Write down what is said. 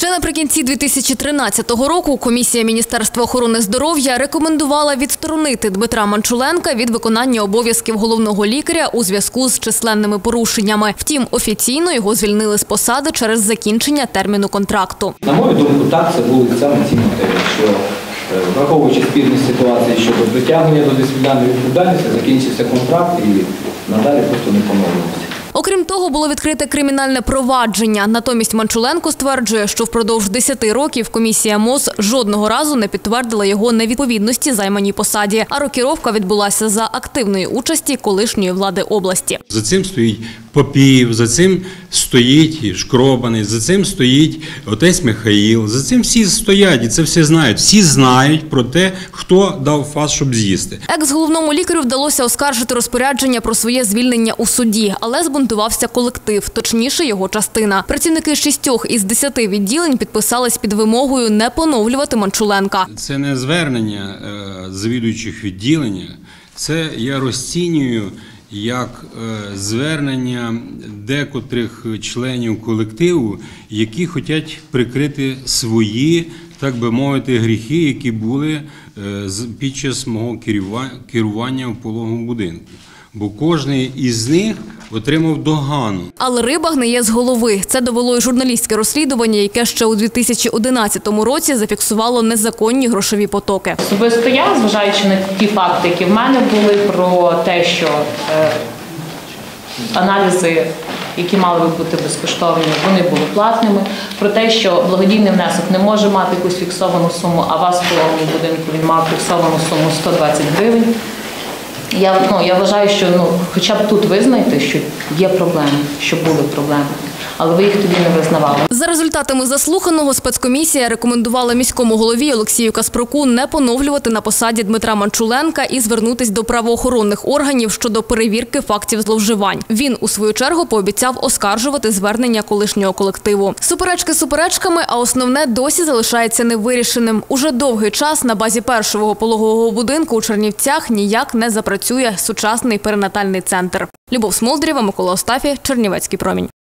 Ще наприкінці 2013 року комісія Міністерства охорони здоров'я рекомендувала відсторонити Дмитра Манчуленка від виконання обов'язків головного лікаря у зв'язку з численними порушеннями. Втім, офіційно його звільнили з посади через закінчення терміну контракту. На мою думку, так, це були саме ці мотиви, що враховуючи спірність ситуації щодо притягнення до дисциплінарної відповідальності, закінчився контракт і надалі просто не поновлювався. Окрім того, було відкрите кримінальне провадження. Натомість Манчуленко стверджує, що впродовж 10 років комісія МОЗ жодного разу не підтвердила його невідповідності займаній посаді, а рокіровка відбулася за активної участі колишньої влади області. За цим стоїть Попів, за цим стоїть Шкробаний, за цим стоїть отець Михаїл, за цим всі стоять і це всі знають. Всі знають про те, хто дав фас, щоб з'їсти. Екс-головному лікарю вдалося оскаржити розпорядження про своє звільнення у суді, але збунтувався колектив, точніше його частина. Працівники 6 із 10 відділень підписались під вимогою не поновлювати Манчуленка. Це не звернення завідуючих відділення, це я розцінюю як звернення декотрих членів колективу, які хочуть прикрити свої, так би мовити, гріхи, які були під час мого керування в пологовому будинку. Бо кожен із них отримав догану. Але риба гниє з голови. Це довело й журналістське розслідування, яке ще у 2011 році зафіксувало незаконні грошові потоки. Особисто я, зважаючи на ті факти, які в мене були, про те, що аналізи, які мали би бути безкоштовні, вони були платними, про те, що благодійний внесок не може мати якусь фіксовану суму, а вас в пологовому будинку він мав фіксовану суму 120 гривень. Я вважаю, що хоча б тут визнаєте, що є проблеми, що були проблеми, але ви їх тоді не визнавали. За результатами заслуханого спецкомісія рекомендувала міському голові Олексію Каспруку не поновлювати на посаді Дмитра Манчуленка і звернутися до правоохоронних органів щодо перевірки фактів зловживань. Він, у свою чергу, пообіцяв оскаржувати звернення колишнього колективу. Суперечки суперечками, а основне досі залишається невирішеним. Уже довгий час на базі першого пологового будинку у Чернівцях ніяк не запрацює сучасний перинатальний центр. Любов Смолдерєва, Микола Остафій, Чернівецький промінь.